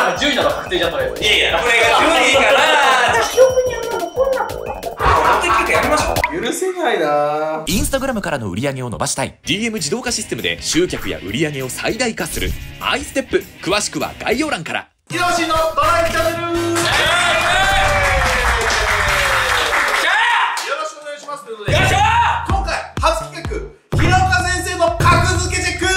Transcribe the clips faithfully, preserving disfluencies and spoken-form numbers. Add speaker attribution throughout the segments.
Speaker 1: さんがじゅういなの確定じゃん、とりあえず。
Speaker 2: いやいや、これがじゅういかな。
Speaker 3: 記憶にあんま残んなかった。
Speaker 2: 結局やめましょう。
Speaker 4: 許せないな。
Speaker 5: インスタグラムからの売り上げを伸ばしたい ディーエム 自動化システムで集客や売り上げを最大化する アイステップ。詳しくは概要欄から。
Speaker 4: ひろしのドライチャンネル、よろしくお願いします。ということで、
Speaker 2: よいしょー。
Speaker 4: 今回初企画、平岡先生の格付けチェック。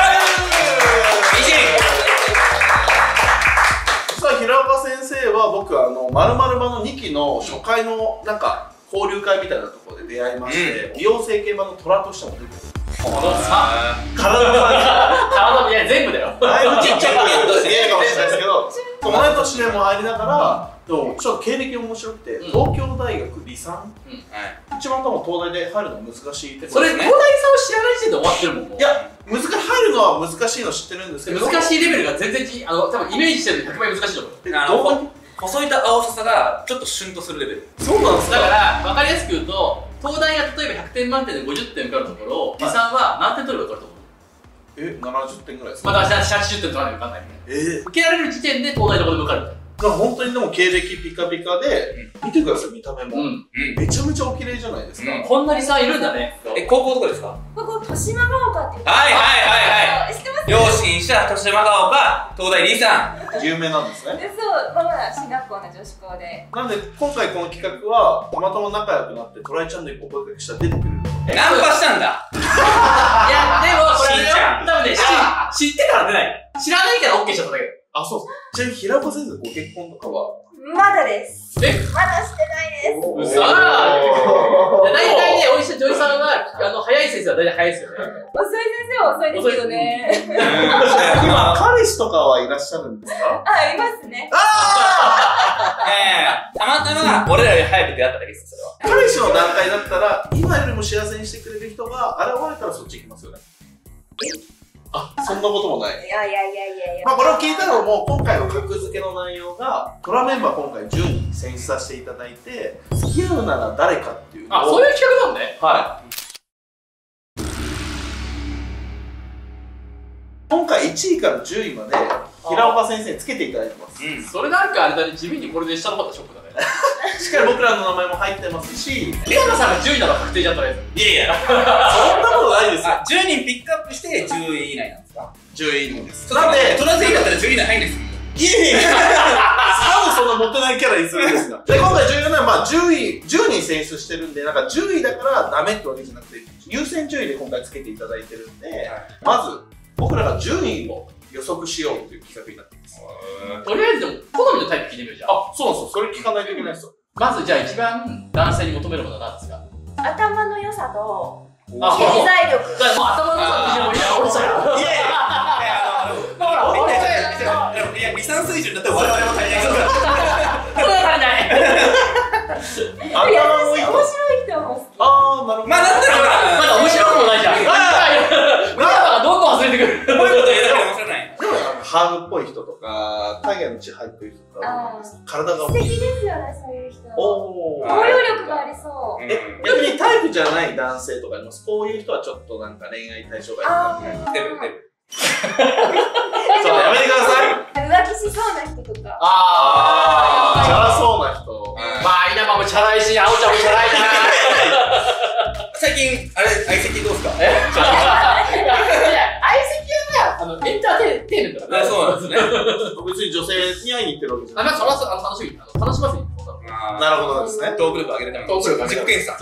Speaker 4: 実は平岡先生は僕あの〇〇版のにきの初回のなんか交流会みたいなところで出会いまして、うん、美容整形版の虎としても出てる。
Speaker 1: このさ、
Speaker 4: 体の
Speaker 1: 体みたいな全部だよ。
Speaker 4: だいぶちっちゃいことして見えるかもしれないですけど、同い年でも入りながら、でもちょっと経歴面白くて、東京大学理産、一番多分東大で入るの難しいって。
Speaker 1: それ東大さんを知らない時点で終わってるもん。
Speaker 4: いや、難しい入るのは難しいの知ってるんですけど、
Speaker 1: 難しいレベルが全然ち、あの多分イメージしてるのひゃくばい難しいと思う。
Speaker 2: どこに細いた青さがちょっとシュンとするレベル。
Speaker 4: そうなんですか。
Speaker 1: だから分かりやすく言うと、東大が例えばひゃくてん満点でごじゅってん受かるところ、理産は何点取れば受かると思う？
Speaker 4: え、ななじゅってんぐらいですか。
Speaker 1: まあだからはちじゅってん取らないと受かんないみたいな。
Speaker 4: ええ。
Speaker 1: 受けられる時点で東大どこでも受かるみたいな。
Speaker 4: だから本当にでも経歴ピカピカで、見てください見た目も。
Speaker 1: うん
Speaker 4: めちゃめちゃお綺麗じゃないですか。
Speaker 1: こんな理産いるんだね。
Speaker 2: え、高校どこですか？
Speaker 3: ここ豊島ヶ丘っていう。
Speaker 2: はいはいはいはい。
Speaker 3: 知ってます？
Speaker 2: 両親した豊島ヶ丘、東大理産。
Speaker 4: 有名なんですね。
Speaker 3: でそう、まあまだ進学校の女子校で。
Speaker 4: なんで今回この企画はたまたま仲良くなってトライチャンネルお声掛けしたら出てくる。
Speaker 2: ナンパしたんだ。
Speaker 1: いや、でもこれ
Speaker 2: しんちゃん
Speaker 1: 多分ね、知ってから出ない。知らないから OK しちゃっただけ。
Speaker 4: あ、そうです。ちなみに平岡先生ご結婚とかは？
Speaker 3: まだです。
Speaker 1: え？
Speaker 3: まだしてないです。
Speaker 1: うそー。大体ね、お医者、女医さんは、あの、早い先生は大体早いですよね。
Speaker 3: 遅い先生は遅いですけどね。
Speaker 4: 今、彼氏とかはいらっしゃるんですか？
Speaker 3: あ、いますね。
Speaker 2: ええ、たまたま俺らより早く出会っただけです、それは。
Speaker 4: 彼氏の段階だったら、今よりも幸せにしてくれる人が現れたらそっち行きますよね。あ、そんなこともない。
Speaker 3: いやいやいやいやいや。
Speaker 4: まあこれを聞いたのも、今回の格付けの内容が、トラメンバー今回じゅうにん選出させていただいて、付き合うなら誰かっていうのを。
Speaker 1: あ、そういう企画なんね。
Speaker 4: はい。今回いちいからじゅういまで、平岡先生につけていただいてます。
Speaker 2: うん。
Speaker 1: それなんかあれだね、地味にこれで下の方がショックだね。
Speaker 4: しっかり僕らの名前も入ってますし、
Speaker 1: 平岡さんがじゅういなの確定じゃん、とりあえず。
Speaker 2: いやいや。
Speaker 4: そんなことないですよ。
Speaker 2: あ、じゅうにんピックアップしてじゅうい以内なんですか？
Speaker 4: じゅういにんです。
Speaker 2: なんで、トラ全員だったらじゅうい以内入んないです。
Speaker 4: いえいえ、なんでそんなモテないキャラにするんですか。で、今回じゅうよんねん、まあじゅうい、じゅうにん選出してるんで、なんかじゅういだからダメってわけじゃなくて、優先順位で今回つけていただいてるんで、まず、僕らがじゅうにんを予測しようという企画になっています。
Speaker 1: とりあえずでも、好みのタイプ聞いてみるじゃん。
Speaker 4: あ、そうなんですよ。それ聞かないといけないですよ。
Speaker 1: まずじゃあ一番男性に求めるものは何ですか？
Speaker 3: 頭の良さと、経
Speaker 1: あ、もう、
Speaker 3: 済力。
Speaker 1: だからもう頭の良さってもいや、俺さよ。
Speaker 2: いやいや、ほら、俺いや、理算水準だって我々も足りないから。
Speaker 1: それは足りない。
Speaker 4: 頭のいい
Speaker 3: 面白い人も好き。
Speaker 4: あー、なるほど。
Speaker 2: まあ、なんだろうな。
Speaker 1: まだ面白くもないじゃん。俺らがどんどん外れてくる。
Speaker 2: こういうこと言うだけで面白くない。
Speaker 4: でもハーフっぽい人とか、影の血入ってる人とか、体が
Speaker 3: 素敵ですよね、そういう人。
Speaker 4: おー。
Speaker 3: 包容力がありそう。
Speaker 4: え、逆にタイプじゃない男性とかあります？こういう人はちょっとなんか恋愛対象がいるな。
Speaker 2: 出る出る。
Speaker 4: そう、やめてください。
Speaker 3: 浮気しそうな人とか。
Speaker 1: あ
Speaker 4: チャラそうな人。
Speaker 1: まあ、稲葉もチャラいし、青ちゃんもチャラいな。
Speaker 2: 最近、あれ、相席どうすか？
Speaker 1: え？いや、相席はあの、エンターテインメントだから。
Speaker 2: そうなんですね。
Speaker 4: 別に女性に会いに行ってるわけじゃ
Speaker 1: あ、
Speaker 4: ない。
Speaker 1: まあ、それはあの楽しみ。あの楽しませに行こう。
Speaker 4: なるほどですね。
Speaker 2: トーク力上げるための
Speaker 1: トーク力
Speaker 2: 自己検査。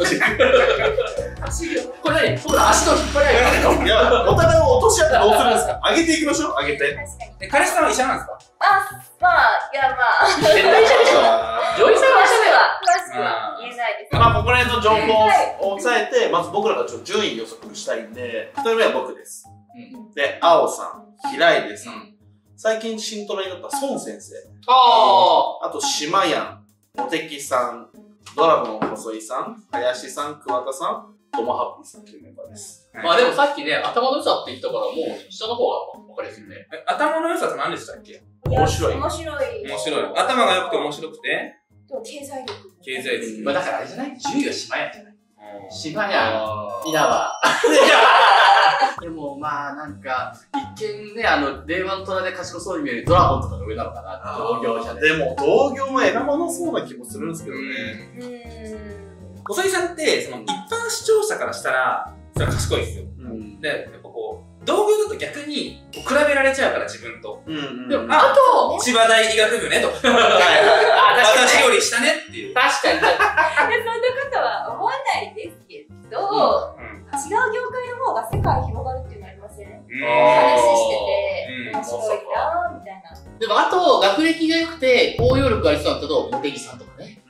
Speaker 1: これ何？僕ら足の引っ張り合いが
Speaker 4: いや、お互いを落とし合ってどうするんですか？上げていきましょう、上げて。
Speaker 3: 確かに。
Speaker 2: え、彼氏さんは医者なんですか？
Speaker 3: あ、まあ、いやまあ。
Speaker 1: 絶対医者でしょ。女医さんは
Speaker 3: 詳
Speaker 1: 医者だよ。
Speaker 3: しくは言えないです。
Speaker 4: まあ、ここら辺の情報を押さえて、まず僕らがちょっと順位予測したいんで、一人目は僕です。で、青さん、平出さん、最近新トレになった孫先生、
Speaker 1: あ
Speaker 4: あと島やん、モテキさん、ドラゴン細井さん、林さん、桑田さん、トモハッピーさんというメンバーです。
Speaker 1: あ。まあでもさっきね、頭の良さって言ったから、もう下の方が分かりやすいね。
Speaker 2: え、頭の良さって何でしたっけ？
Speaker 4: 面白い。
Speaker 3: 面白い。
Speaker 2: 面白い。頭が良くて面白くて、
Speaker 3: と経済力。
Speaker 2: 経済力。
Speaker 1: まあだからあれじゃない？じゅういは島やんじゃない？ 島屋、稲葉。でもまあなんか、一見ね、あの、令和の虎で賢そうに見えるドラゴンとかが上なのかな、同業者で。
Speaker 4: でも、同業も選ばなそうな気もするんですけどね。
Speaker 3: うーん。
Speaker 2: 細井さんって、その、一般視聴者からしたら、それは賢いですよ。で、やっぱこう、同業だと逆に、比べられちゃうから、自分と。
Speaker 1: でも、あと、
Speaker 2: 千葉大医学部ね、と。私より下ねっていう。
Speaker 1: 確かに。
Speaker 3: そんなことは思わないですけど、違う業界の方が世界広がるっていうのありません？話してて、面白いなみたいな。
Speaker 1: でも、あと、学歴が良くて、応用力がありそうだったと、茂木さんとかね。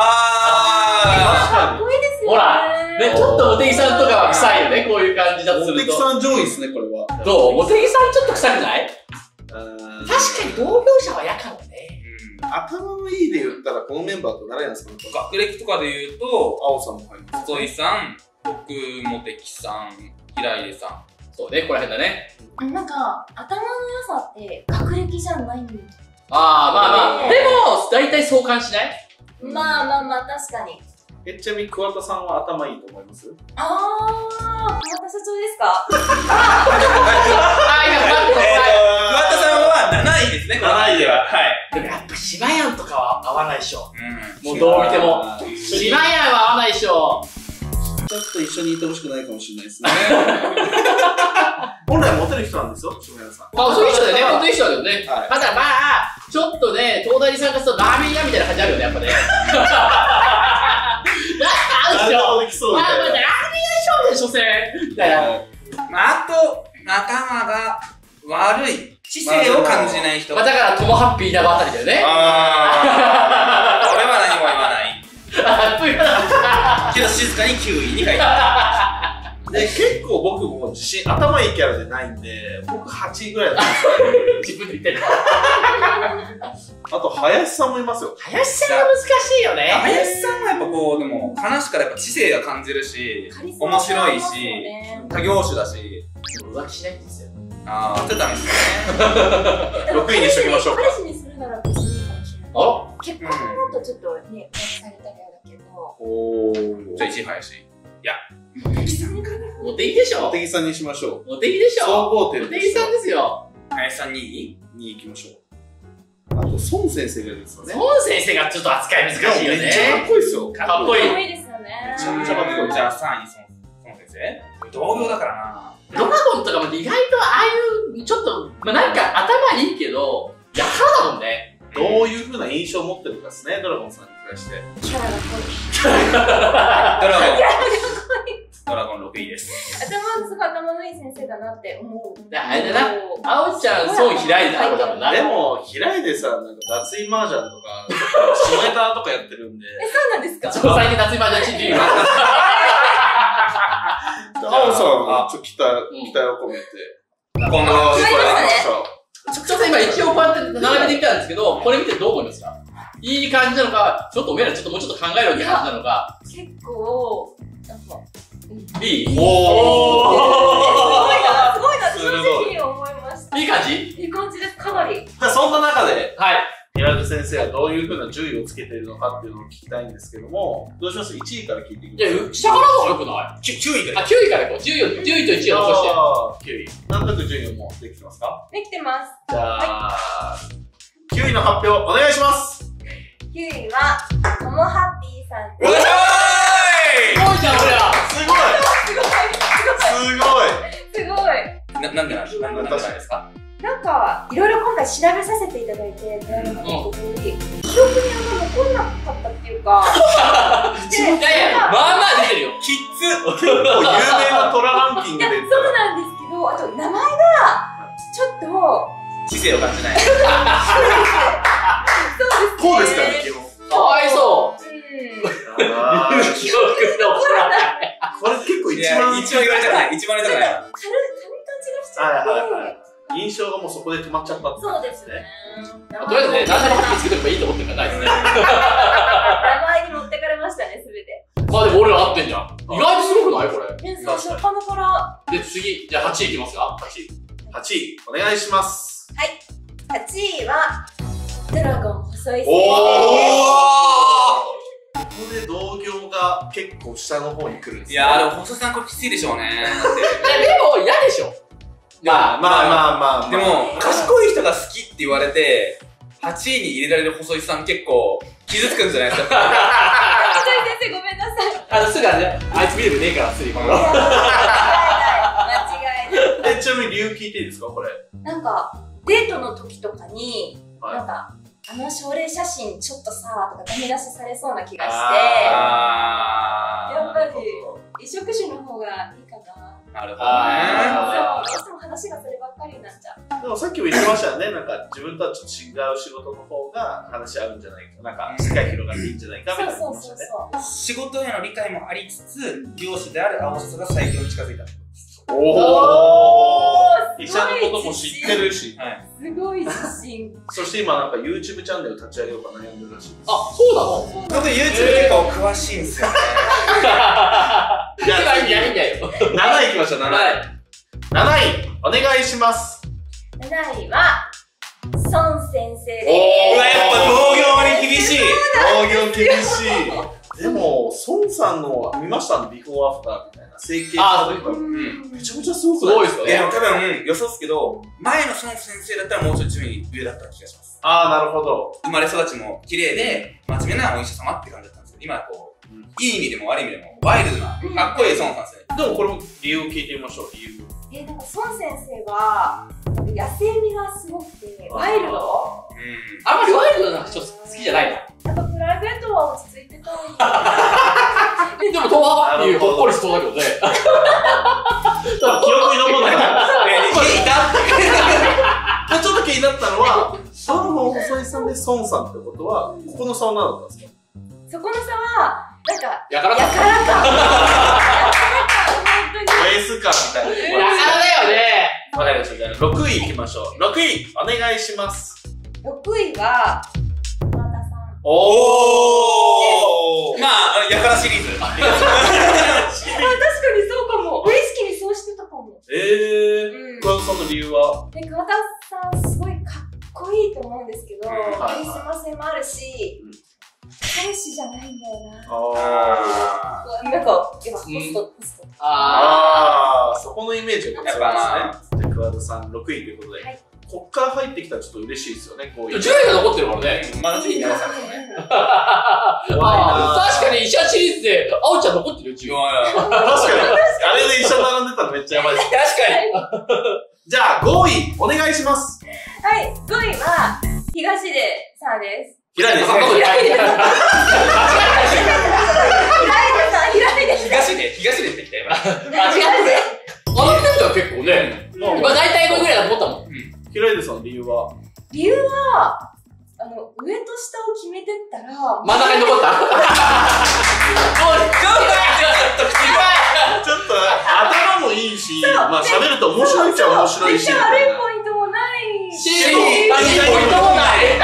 Speaker 2: あ
Speaker 3: かっこいいですよね。
Speaker 1: ほら、ね、ちょっと茂木さんとかは臭いよね、こういう感じだとすると。
Speaker 4: 茂木さん上位ですね、これは。
Speaker 1: どう？茂木さんちょっと臭くない？確かに同業者は嫌かもね。
Speaker 4: 頭のいいで言ったら、このメンバーと誰なんですかね？
Speaker 2: 学歴とかで言うと、
Speaker 4: 青さんも入ります。
Speaker 2: 細井さん、僕、茂木さん、平出さん。
Speaker 1: そうね、ここら辺だね。
Speaker 3: なんか、頭の良さって学歴じゃないんだ。
Speaker 1: ああ、まあまあ。でも、大体相関しない？
Speaker 3: まあまあまあ、確かに。
Speaker 4: え、ちなみに桑田さんは頭いいと思います？
Speaker 3: あー、桑田社長ですか？
Speaker 1: ああ、いや、待って、
Speaker 2: 桑田さんはなないですね、なないでは。はい。
Speaker 1: でもやっぱ島屋とかは合わないでしょ。
Speaker 2: うん。
Speaker 1: もうどう見ても。島屋は合わないでしょ。
Speaker 4: ちょっと一緒にいてほしくないかもしれないですね。本来モテる人なんですよ、下屋さん。
Speaker 1: まあ、そういう人だよね、本当にいい人だけどね。
Speaker 4: はい
Speaker 1: ただまあ、ちょっとね、東大に参加するとラーメン屋みたいな感じあるよね、やっぱね。なんか合うでしょ。
Speaker 4: できそう
Speaker 1: まあまあ、ラーメン屋でしょ、所詮。みたいな。
Speaker 2: まあ、あと、仲間が悪い。知性を感じない人。
Speaker 1: まあ、だから、トモハッピー稲葉あたりだよね。
Speaker 2: あー。俺は何も言わない。
Speaker 1: あ、そういう話。
Speaker 2: けど静かにきゅういに入った。
Speaker 4: で、結構僕も自信、頭いいキャラでないんで、僕はちいぐらいなんですよ。
Speaker 1: 自分で言ってる。
Speaker 4: あと、林さんもいますよ。
Speaker 1: 林さんは難しいよね。
Speaker 2: 林さんはやっぱこう、でも、話からやっぱ知性が感じるし、面白いし、多業種だし。
Speaker 1: でも浮気しないんですよ。
Speaker 2: あー、やってたんですよね。
Speaker 4: ろくいにしときましょうか。
Speaker 3: 彼氏にするなら別にいいかもしれない。
Speaker 1: あ
Speaker 3: 結婚だとちょっとね、浮気されたら嫌だけど。
Speaker 4: おー。
Speaker 2: じゃあ、石井林。いや。
Speaker 1: モテギでしょ。
Speaker 4: 茂木さんにしましょう。
Speaker 1: モテギでしょ。
Speaker 4: 総合点
Speaker 1: モテギさんですよ。
Speaker 2: 林さんにい
Speaker 4: に行きましょう。あと、孫先生がいるんですよね。
Speaker 1: 孫先生がちょっと扱い難しいよね。
Speaker 4: めっちゃかっこいいですよ。
Speaker 1: かっこいい。
Speaker 3: かっこいいですよね。
Speaker 4: めちゃめちゃかっこいい。
Speaker 2: じゃあさんい、孫先生。同業だからな。
Speaker 1: ドラゴンとかも意外とああいう、ちょっと、まあ、なんか頭いいけど、やからだもんね。
Speaker 4: どういう風な印象を持ってるかですね、ドラゴンさんに対して。
Speaker 3: キャラが濃い。
Speaker 2: ドラゴン。
Speaker 3: キャラが濃い。
Speaker 2: ドラゴンろくいです。
Speaker 3: 頭がすごい頭のいい先生だなって思う。
Speaker 1: あれだな。あおちゃん、そう開いたのだもんな。
Speaker 4: でも、平出さん、なんか脱衣麻雀とか、下ネタとかやってるんで。
Speaker 3: え、そうなんですか？
Speaker 1: そう、最近夏場じゃちんじゅう。
Speaker 4: あおさんは、ちょっと期待、期待を込めて。
Speaker 2: こんな
Speaker 3: 決まりましたね。
Speaker 1: ちょっと今一応こうやって並べてきたんですけど、これ見てどう思いますか？いい感じなのか、ちょっとおめえらちょっともうちょっと考えろって感じなのか。
Speaker 3: 結構、なんか、
Speaker 1: いい？
Speaker 4: おー。
Speaker 3: すごいな、すごいなって正直思いました。
Speaker 1: いい感じ？
Speaker 3: いい感じです、かなり。
Speaker 4: じゃあ、そんな中で、
Speaker 1: はい。
Speaker 4: 平出先生はどういう風な順位をつけているのかっていうのを聞きたいんですけども、どうします ?いち 位から聞いていき
Speaker 1: いや、
Speaker 4: ます
Speaker 1: 下からの方が良くない？
Speaker 2: きゅういから。
Speaker 1: あ、きゅういからいこう。じゅういを、じゅういといちいを残して。
Speaker 4: あーきゅうい。なんとなく順位もできてますか？
Speaker 3: できてます。
Speaker 4: じゃあ、きゅういの発表お願いします。
Speaker 3: きゅういは、ともハッピーさん
Speaker 2: お
Speaker 3: です。
Speaker 1: すごいじゃん、これは。
Speaker 4: すごいすごい
Speaker 3: すごい。
Speaker 2: な、なんでなんですか？なんでなんですか？
Speaker 3: なんか、いろいろ今回調べさせていただいて、出会いのことに、記憶にあんま残んなかったっていうか、
Speaker 1: いやいや、まあまあ出てるよ。
Speaker 2: キッズ
Speaker 4: 結構有名なトラランキン
Speaker 3: いや、
Speaker 4: グで
Speaker 3: そうなんですけど、あと名前が、ちょっと、
Speaker 2: 知性を感じない。
Speaker 3: そうですね。
Speaker 4: こうですからね、基本。
Speaker 1: かわいそう。
Speaker 3: うん。
Speaker 4: あー
Speaker 1: 記憶に残らない。
Speaker 4: これ結構
Speaker 2: いや、
Speaker 4: 一番
Speaker 2: 一番言われたくない。一番言われたくない。
Speaker 3: 軽い、軽い感じがしちゃって。
Speaker 4: はいはいはい印象がもうそこで止まっちゃったって
Speaker 3: そうで
Speaker 4: 感じですす
Speaker 3: ね
Speaker 4: ね。。
Speaker 1: とりあえずね、何でもハッピーつけとけばいいと思ってるからないですね。
Speaker 3: 名前に持ってかれましたね、すべて。
Speaker 1: まあでも俺ら合ってんじゃん。意外とすごくないこれ。
Speaker 3: 皆さん、初っ端から、
Speaker 1: で、次、じゃあはちいいきますか ?はちい。
Speaker 4: はちい、お願いします。
Speaker 3: はちいは、ドラゴン細い先生です。
Speaker 4: おーここで同業がが結構下の方に来るんです
Speaker 2: いやーでも細井さんこれきついでしょうね。
Speaker 1: いや、でも嫌でしょ。
Speaker 4: まあまあまあまあ。
Speaker 2: でも、賢い人が好きって言われて、はちいに入れられる細井さん結構傷つくんじゃないですか。
Speaker 3: 細井先生ごめんなさい。
Speaker 1: あの、すぐあれ、あいつ見る目ねえから、すぐ行くの。
Speaker 3: 間違いない。
Speaker 4: え、ちなみに理由聞いていいですかこれ。
Speaker 3: なんか、デートの時とかに、
Speaker 4: はい
Speaker 3: なんか、あの症例写真ちょっとさ、とかダメ出しされそうな気がして、
Speaker 2: あ
Speaker 3: やっぱり、移植種の方がいいかな。
Speaker 2: ー、なるほ
Speaker 1: あ
Speaker 2: どね。
Speaker 3: そう、どうしても話がそればっかりになっちゃう。
Speaker 4: でもさっきも言ってましたよね。なんか自分とはちょっと違う仕事の方が話し合うんじゃないか。なんか世界広がっていいんじゃないかみたいな言ってましたね。
Speaker 2: 仕事への理解もありつつ、漁師である青瀬が最強に近づいた。
Speaker 4: お
Speaker 3: おー
Speaker 4: 医者のことも知ってるし。
Speaker 2: はい。
Speaker 3: すごい自信。
Speaker 4: そして今なんか YouTube チャンネル立ち上げようか悩んでるらしいです。
Speaker 1: あ、そうなの？
Speaker 2: 僕 YouTube 結構詳しいんですよね。
Speaker 4: じゃあ
Speaker 1: いや、いいんだよ。
Speaker 4: なないきましょう、なない。なない、お願いします。
Speaker 3: なないは、孫先生です。
Speaker 2: うわ、やっぱ同業に厳しい。
Speaker 4: 同業厳しい。でも、孫さんの見ましたのビフォーアフターみたいな整形した時からめちゃめちゃすごくない
Speaker 1: すごいですよ
Speaker 2: いや、で
Speaker 1: ね。
Speaker 2: も多分予想ですけど、前の孫先生だったらもうちょっと順位上だった気がします。
Speaker 4: ああ、なるほど。
Speaker 2: 生まれ育ちも綺麗で、真面目なお医者様って感じだったんですけど、今こう、
Speaker 4: うん
Speaker 2: いい意味でも悪い意味でも、ワイルドな、かっこいい孫さんですね。
Speaker 4: でもこれも理由を聞いてみましょう、理由。
Speaker 3: えー、なんか孫先生は、野生味がすごくて、ワイルド
Speaker 2: うん。
Speaker 1: あんまりワイルドな人好きじゃないの。
Speaker 3: やっぱプライベートは落ち着いてたい。
Speaker 1: でも、東亜っていうほっこりしそうだけどね。
Speaker 4: 記憶に残んなかった。
Speaker 2: え、いた
Speaker 4: ちょっと気になったのは、サウの細井さんで孫さんってことは、ここの差は何だったんですか？
Speaker 3: そこの差は、なんか、
Speaker 1: やからか。
Speaker 3: やからか。やからか、本当に。
Speaker 4: ベース感みたいな。
Speaker 1: やからだよね。
Speaker 4: わかりました。じゃあ、ろくいいきましょう。ろくい、お願いします。
Speaker 3: ろくいは、桑田さん。
Speaker 2: おーまあ、やからシリーズ。
Speaker 3: あ、確かにそうかも。無意識にそうしてたかも。
Speaker 4: え
Speaker 3: うん
Speaker 4: ー、桑田さんの理由は？
Speaker 3: で、桑田さん、すごいかっこいいと思うんですけど、
Speaker 2: うん
Speaker 3: カリスマ性もあるし
Speaker 4: うん、
Speaker 3: 彼氏じゃないんだよな。
Speaker 4: あ
Speaker 2: あ
Speaker 3: なんか、いや、ポスト、ポスト。
Speaker 1: あ
Speaker 4: あー、そこのイメージが
Speaker 2: やっぱ
Speaker 4: ですね。じゃあ、桑田さんろくいということで、
Speaker 3: はい
Speaker 4: こっから入ってきたらちょっと嬉しいですよね、こういう。
Speaker 1: ー。順位が残ってるからね。
Speaker 2: ー。まあ、次に長さんですね。
Speaker 1: ああ、確かに医者シリーズで、あおちゃん残ってるよ、順位。
Speaker 4: 確かに。あれで一緒並んでたらめっちゃやばいです。
Speaker 2: 確かに。
Speaker 4: じゃあ、ごい、お願いします。
Speaker 3: はい、ごいは、東出さんです。
Speaker 4: 平井ですね。
Speaker 1: いやいや
Speaker 3: 平出さん、平出さん。
Speaker 2: 東で、東でってきた今。
Speaker 1: 間違ってる。あの人は結構ね、今大体ごいぐらいだと思ったもん。
Speaker 4: 平井さんの理由は？
Speaker 3: 理由は、あの、上と下を決めてったら、
Speaker 1: 真ん中に残ったおい、
Speaker 4: ちょっと、頭もいいし、まあ喋ると面白いっちゃ面白いし。
Speaker 3: めっちゃ悪いポイントもないし。
Speaker 1: シーン、ポイントもない。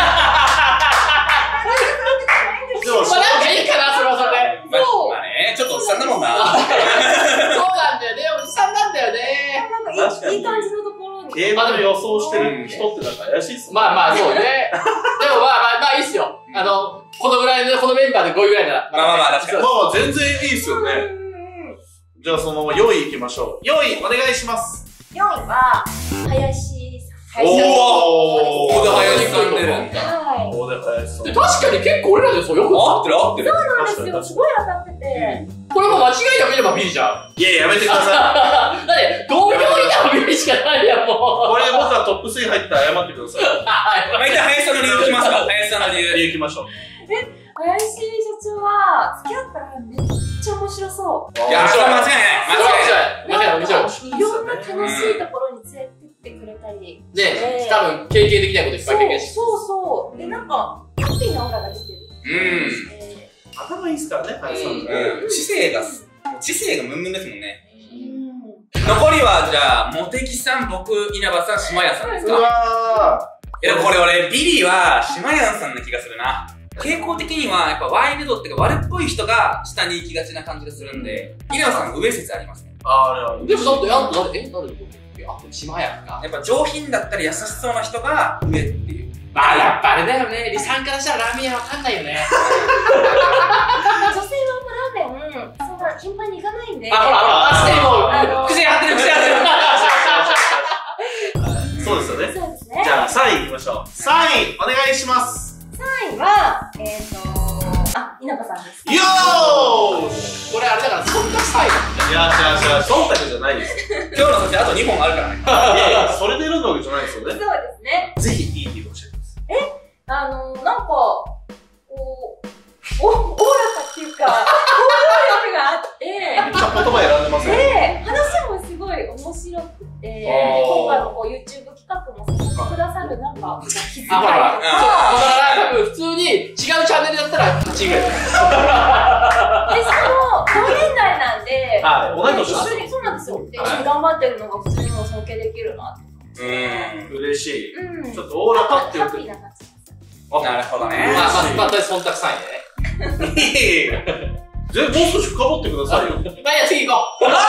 Speaker 4: でも、
Speaker 1: まあなんかいいかな、それはそれで。
Speaker 2: まあ、まあね、ちょっとおっさんだもんな。
Speaker 1: そうなんだよね、おじさんなんだよね。
Speaker 3: なんかいい、いい感じのところに。
Speaker 4: 競馬の予想してる人ってなんか怪しいっすね。
Speaker 1: まあまあ、そうね。でもまあまあ、まあいいっすよ。あの、このぐらいの、このメンバーでごいぐらいなら。
Speaker 2: まあまあまあ、確かに。
Speaker 4: まあまあ全然いいっすよね。じゃあそのままよい行きましょう。よい、お願いします。
Speaker 3: よんいは、林さん。
Speaker 4: おー
Speaker 2: 大田林さん出るんだ。
Speaker 3: はい。
Speaker 4: 大田林さん。
Speaker 1: で確かに結構俺らでそうよく
Speaker 2: 合ってる合ってる。
Speaker 3: そうなんですよ。すごい当たってて。
Speaker 1: これも間違いなければ B じゃん。
Speaker 4: いや、やめてくださ
Speaker 1: だって、同僚いたら B しかないやん、も
Speaker 4: い。これで僕がトップスリー入ったら謝ってください。
Speaker 1: う。
Speaker 2: まあ、一旦林さんの理由いきますか。林さんの理由。
Speaker 4: 理由行きましょう。
Speaker 3: 林社長は、付き合ったらめっちゃ面白そう。
Speaker 2: いや、それは間違いない。間違いない。
Speaker 1: 間違いない、間違いない。
Speaker 3: いろんな楽しいところに連れてってくれたり。
Speaker 1: ね、多分経験できないこといっぱい経験して。
Speaker 3: そうそうそう。で、なんか、ハッピーなオーラが出てる。
Speaker 2: うん。
Speaker 3: え
Speaker 4: 頭いいっすからね、林さん。
Speaker 2: うん。知性が、知性がムンムンですもんね。
Speaker 3: ーうん。
Speaker 2: 残りは、じゃあ、茂木さん、僕、稲葉さん、島谷さんです
Speaker 4: う
Speaker 2: か。
Speaker 4: わ
Speaker 2: いや、これ俺、ビリーは、島谷さんな気がするな。傾向的には、やっぱワイルドっていうか、悪っぽい人が下に行きがちな感じがするんで、稲葉さんの上説ありますね。
Speaker 4: ー。あれは。
Speaker 1: でもだって、あんた、え、なんでこれあ、島屋か。
Speaker 2: やっぱ上品だったり優しそうな人が上っていう。
Speaker 1: まあ、やっぱあれだよね。リさんからしたらラーメン屋わかんないよね。
Speaker 3: 女性はラーメンな頻繁に行かないんで。
Speaker 1: あ、ほらほら、確かにもう、
Speaker 3: あの
Speaker 1: 口が張ってる、口が張ってる。
Speaker 4: そうですよね。
Speaker 3: そうですね。
Speaker 4: じゃあさんいいきましょう。さんいお願いします。
Speaker 3: さんいは、えっと、あ、稲葉さんです。
Speaker 4: よーし。
Speaker 1: これあれだから、そんなサイド。
Speaker 4: いや違う違う、忖度じゃないですよ。
Speaker 2: 今日の先あとにほんあるからね。
Speaker 4: いやいや、それで選んだわけじゃないですよね。
Speaker 3: そうですね。
Speaker 4: ぜひいい理由教えてください。
Speaker 3: あの、なんか、こう、お、おおらかっていうか、行動力があって、
Speaker 4: めっちゃ言葉選んでますね。
Speaker 3: で、話もすごい面白くて、今回のこう YouTube 企画もさせてくださるなんか、気遣いと
Speaker 1: あ、ほらほら。
Speaker 3: か、
Speaker 1: そう。多分普通に違うチャンネルだったらはちぐらい。
Speaker 3: で、しかも、同年代なんで、
Speaker 4: はい、同い年
Speaker 3: 一緒に、そうなんですよ。で、一緒に頑張ってるのが普通にも尊敬できるなって。
Speaker 2: うん。
Speaker 4: 嬉しい。
Speaker 3: うん。
Speaker 4: ちょっとおおらかって言
Speaker 3: ハ
Speaker 4: うと。
Speaker 3: ッピーな感じ。
Speaker 2: なるほどね。
Speaker 1: まあまあ、まあ、とりあえず忖度さんいでね。
Speaker 4: いやいやぜもう少し深掘ってくださいよ。もう
Speaker 1: まあ、いや、次行こ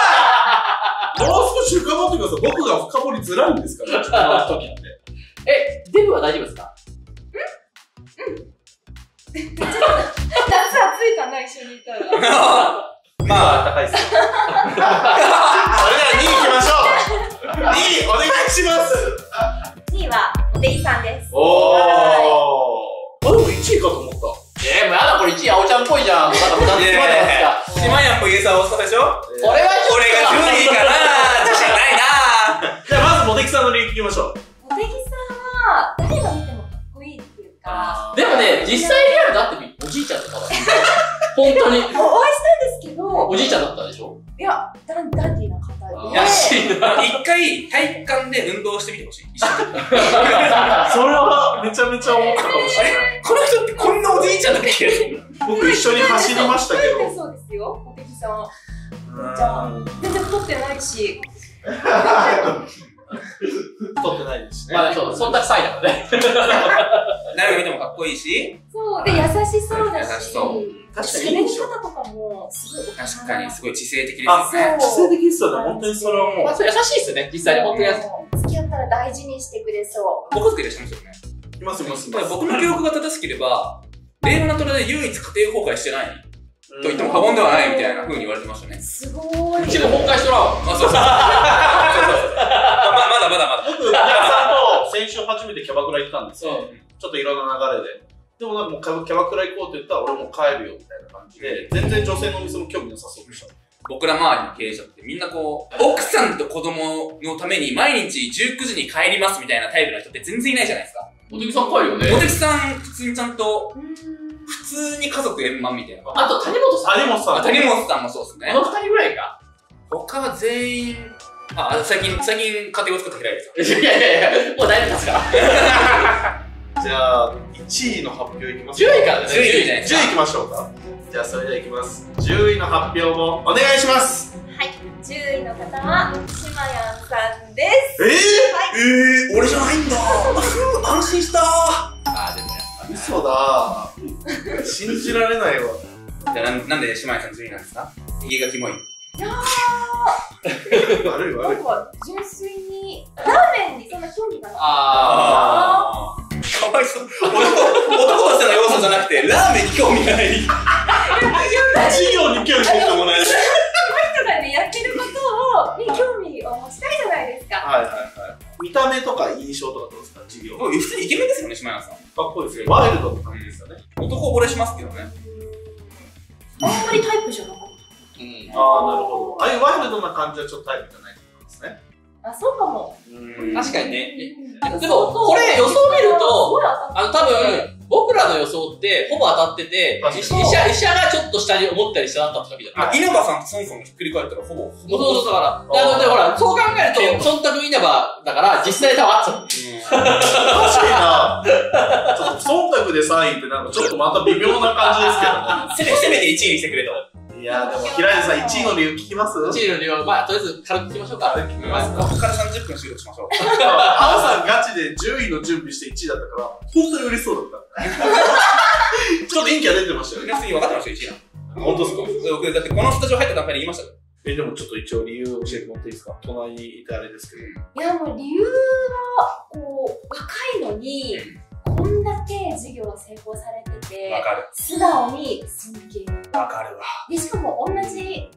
Speaker 4: 少し深掘ってください。僕が深掘りづらいんですから、自分の時って。
Speaker 1: う。え、デブは大丈夫ですか？
Speaker 3: 夏暑いかな、一緒にいたら。
Speaker 2: まあ、
Speaker 4: 高いっすよ。それではにい行きましょう。にいお願いします。
Speaker 3: にいは、おてぎさんです。
Speaker 4: おー。あ、でもいちいかと思った。
Speaker 1: えー、もうやだ、これいちい青ちゃんっぽいじゃん。もうなんか無駄に詰まってますか。
Speaker 2: 島やんも家さん大阪でしょ。
Speaker 1: 俺はちょっと。
Speaker 2: 俺がじゅういかな。自信ないな。
Speaker 4: じゃあまずモテキさんの理由聞きましょう。
Speaker 3: おてぎさんは、誰が見てもかっこいいっていうか、
Speaker 1: でもね、実際リアルだってみ、おじいちゃんとかだ。本当に。
Speaker 3: お会いしたんですけど、
Speaker 1: おじいちゃんだったでしょ？
Speaker 3: いや、ダンダンディーな方で、
Speaker 1: らしいな。
Speaker 2: 一回体育館で運動してみてほしい。一緒に。
Speaker 4: それはめちゃめちゃ思ったかもしれない。
Speaker 2: この人ってこんなおじいちゃんだっけ？
Speaker 4: 僕一緒に走りましたけど。
Speaker 3: そうですよ、おてぎさん。
Speaker 4: うん
Speaker 3: じゃあ、全然太ってないし、
Speaker 4: 太ってないですしね。
Speaker 1: まあ、そう、忖度さんいだからね。
Speaker 2: 誰が見てもかっこいいし、
Speaker 3: そう、で、優しそうだし、
Speaker 2: 優しそう
Speaker 4: 確かに
Speaker 3: 喋り
Speaker 4: いいでしょ。
Speaker 3: 方とかも、すごい。
Speaker 2: 確かにすごい知性的です
Speaker 4: あ、
Speaker 2: よね。
Speaker 4: 知性的ですよね。本当にそれはもう
Speaker 1: まあ、。それ優しいっすね。実際に本当に優しい。
Speaker 3: 付き合ったら大事にしてくれそ
Speaker 2: 僕付けでしてますよね。
Speaker 4: いますいますい
Speaker 2: ただ
Speaker 4: ます。
Speaker 2: 僕の記憶が正しければ、令和の虎で唯一家庭崩壊してないと言っても過言ではないみたいな風に言われてましたね。
Speaker 3: う。すごい。
Speaker 1: うちも崩壊しとらんわ。
Speaker 2: あ、そうそうそう。ままだまだまだ。
Speaker 4: 僕、皆さんと先週初めてキャバクラ行ったんですよ。
Speaker 1: うん。
Speaker 4: ちょっといろんな流れで。でもなんかもうキャバクラ行こうって言ったら俺もう帰るよみたいな感じで、全然女性のお店も興味なさそうでした。
Speaker 2: 僕ら周りの経営者ってみんなこう、奥さんと子供のために毎日じゅうくじに帰りますみたいなタイプの人って全然いないじゃないですか。
Speaker 1: おてぎさん帰るよね。
Speaker 2: おてきさん、普通にちゃんと、
Speaker 3: うーん。
Speaker 2: 普通に家族円満みたいな。
Speaker 1: あと、谷本さん。
Speaker 2: あ、
Speaker 4: 谷本さん。
Speaker 2: 谷本さんもそうですね
Speaker 1: あ。の二人ぐらいか。
Speaker 2: 他は全員、あ、最近、最近家庭を作った平井ですよ。
Speaker 1: いやいやいや、もうだいぶ経つから。
Speaker 4: じゃあ、いちいの発表いきます
Speaker 1: じゅういからね。
Speaker 2: じゅういじゃないです
Speaker 4: じゅうい
Speaker 2: か。
Speaker 4: いきましょうか。じゃあ、それではいきます。じゅういの発表もお願いします。
Speaker 3: はい。じゅういの方は、しまやんさんです。
Speaker 4: えー、
Speaker 2: えー、俺じゃないんだ。安心した。
Speaker 1: あー、でもやっぱね。
Speaker 4: 嘘だー。信じられないわ。
Speaker 2: じゃあ、なんなんで島谷さんじゅういなんですか？家がキモい。
Speaker 3: いやー、
Speaker 4: 悪い悪い。
Speaker 3: なんか、純粋に、ラーメンにそんな興味がなかっ
Speaker 1: あ
Speaker 2: あー。かわいそう。男、男としての要素じゃなくて、ラーメンに興味がない。
Speaker 4: 事業に興味持ってもらえない。
Speaker 3: た。人がね、やってることを、に興味を持ちたいじゃないですか。
Speaker 4: はいはいはい。見た目とか印象とかどうですか、事業。か
Speaker 2: 普通にイケメンですよね、島谷さん。
Speaker 4: っこいいですね。ワイルドな感じですよね。
Speaker 2: 男惚れしますけどね。
Speaker 3: あんまりタイプじゃなかっ
Speaker 1: ー。うん。
Speaker 4: ああ、なるほど。ああいうワイルドな感じはちょっとタイプじゃないってことですね。
Speaker 3: た。あ、そうかも。
Speaker 1: 確かにね。
Speaker 3: うん
Speaker 1: でも、これ予想見る
Speaker 3: す
Speaker 1: と、
Speaker 3: ごい当たっ
Speaker 1: あの、多分、僕らの予想って、ほぼ当たってて、
Speaker 4: 確かに
Speaker 1: 医者、医者がちょっと下に思ったり下だったってわけじゃない。
Speaker 2: 稲葉さんとそもそもひっくり返ったらほぼ。
Speaker 1: そうそうそう、だから。であの、でほら、そう考えると、忖度稲葉だから、実際多分あってたもん。
Speaker 4: おかしいな。ちょっと忖度でさんいってなんかちょっとまた微妙な感じですけどね。
Speaker 2: せめ、せめていちいにしてくれと。
Speaker 4: いやーでも平井さんいちいの理由聞きます
Speaker 1: チームの理由は、まあ、とりあえず軽く聞きましょうか。
Speaker 4: 軽く聞きます
Speaker 2: ここからさんじゅっぷん収録しましょう。
Speaker 4: あおさんガチでじゅういの準備していちいだったから、本当に嬉しそうだった。ちょっと陰キャ出てましたよね。
Speaker 2: 普通に分かってましたよ、いちいな。
Speaker 4: 本当ですか？
Speaker 2: 僕、だってこのスタジオ入った段階で言いましたよ。
Speaker 4: え、でもちょっと一応理由教えてもらっていいですか？隣にいてあれですけど。
Speaker 3: いや、もう理由は、こう、若いのに、こんだけ授業成功されてて、
Speaker 2: わかる。
Speaker 3: 素直に尊敬。
Speaker 2: わかるわ。
Speaker 3: で、しかも同じ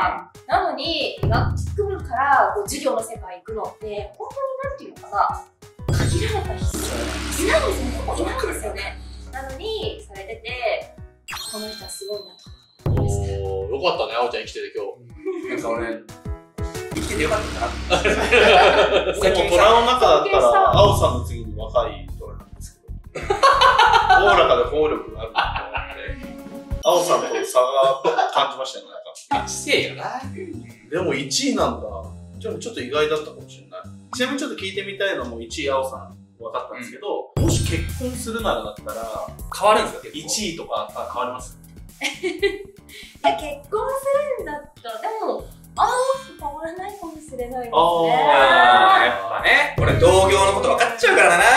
Speaker 3: なのに、学部からこう授業の世界行くのって、本当になんていうのかな、限られた人いないんですよね。いないんですよね。なのに、されてて、この人はすごいなと思いました。
Speaker 1: おー、よかったね、あおちゃん生きてて今日。なんか俺、
Speaker 2: 生きててよかったな。
Speaker 4: 最近トラの中だったら、あおさんの次に若いトラなんですけど。おおらかで暴力があると思って、あおさんと差が感じましたよね、なんか。
Speaker 1: 知性よな。
Speaker 4: でもいちいなんだ。ちょっと意外だったかもしれない。ちなみにちょっと聞いてみたいのもいちいあおさん分かったんですけど、うん、もし結婚するならだったら、
Speaker 2: 変わるんですか
Speaker 4: いちいとかあ変わります
Speaker 3: いや、結婚するんだったら、でも、あんま変わらないかもしれないですね。
Speaker 2: ああ、やっぱね。俺、同業のこと分かっちゃうからな。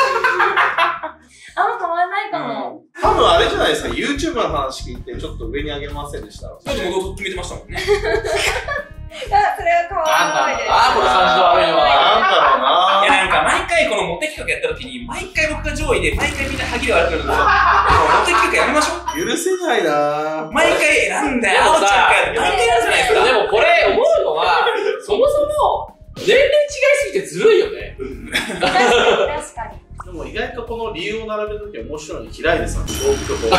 Speaker 3: あんま変わらないかも。
Speaker 4: 多分あれじゃないですか、YouTube の話聞いて、ちょっと上に上げませんでした。
Speaker 2: ちょっともと決めてましたもんね。
Speaker 3: いや、それは変わらないです。
Speaker 1: あー、これ感じ悪いわ。
Speaker 4: なんだろうな。
Speaker 2: いや、なんか毎回このモテ企画やった時に、毎回僕が上位で、毎回みんな歯切れ悪くなるんですよ。モテ企画やめましょう。
Speaker 4: 許せないな。
Speaker 2: 毎回選んだよ、あおちゃんか。毎回やるじゃないですか。
Speaker 1: でもこれ思うのは、そもそも、年齢違いすぎてずるいよね。
Speaker 3: 確かに、確かに。
Speaker 4: でも意外とこの理由を並べるとき面白いのに平出さん、動機とこう。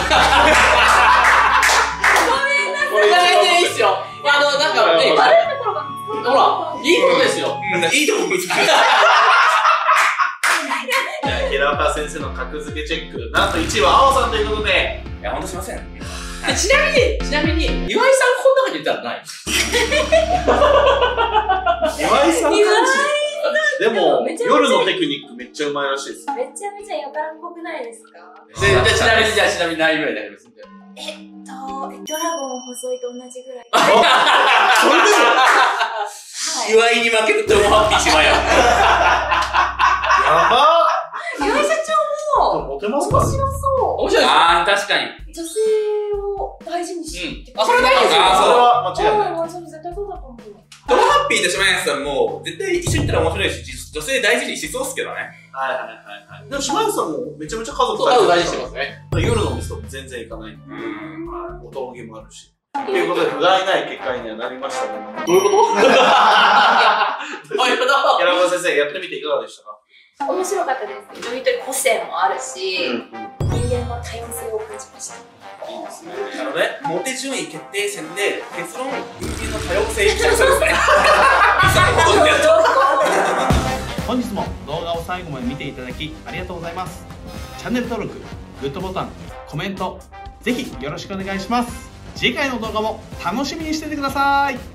Speaker 1: これ大体いいっすよ。あの、なんかね、
Speaker 3: 悪いところが見つかる。
Speaker 1: ほら、いいことですよ。
Speaker 2: うん、いいとこ見つかる。
Speaker 4: 平岡先生の格付けチェック、なんといちいはあおさんということで。
Speaker 2: いや、ほんとすいません。
Speaker 1: ちなみに、ちなみに、岩井さんこん中に言ったらない。
Speaker 4: 岩井さん感じ。でも、
Speaker 3: めちゃめちゃ
Speaker 4: 夜のテクニックめっちゃうまいらしいです。
Speaker 3: めちゃめちゃやからんぽくないですか？
Speaker 1: じゃあ、ちなみに、じゃあ、ちなみに何ぐらいになりますんで。
Speaker 3: えっと、ドラゴン細いと同じぐらい。
Speaker 4: それでも
Speaker 2: 岩井に負けるとハッピーしまや。
Speaker 4: やば
Speaker 3: 岩井社長も、
Speaker 4: モテますか
Speaker 3: 面白そう。
Speaker 1: 面白いです。
Speaker 2: あー、確かに。
Speaker 3: 女性を大事にして。
Speaker 1: あ、それはないですよ。
Speaker 2: あ
Speaker 4: それは間違いない。
Speaker 3: うん、私も絶対そうだと思う。
Speaker 2: ドラハッピーと島谷さんも、絶対一緒に行ったら面白いし、女性大事にしそうっすけどね。
Speaker 4: はいはいはいはい。でも島谷さんもめちゃめちゃ家族
Speaker 1: そう、多分大事にしてますね。
Speaker 4: 夜のお店とか全然行かない。
Speaker 2: うん。
Speaker 4: はい。おとぎもあるし。ということで、不甲斐ない結果にはなりましたけども。
Speaker 1: どういうことどういうこと
Speaker 4: 平岡先生、やってみていかがでしたか？
Speaker 3: 面白かったです。一人一人個性もあるし、
Speaker 4: うん
Speaker 3: 人間の多様性を感じました。
Speaker 2: いいですね。なので、モテ順位決定戦で、結論、人間の多様性、そうですね。
Speaker 6: 本日も動画を最後まで見ていただきありがとうございます。チャンネル登録、グッドボタン、コメント、ぜひよろしくお願いします。次回の動画も楽しみにしててください。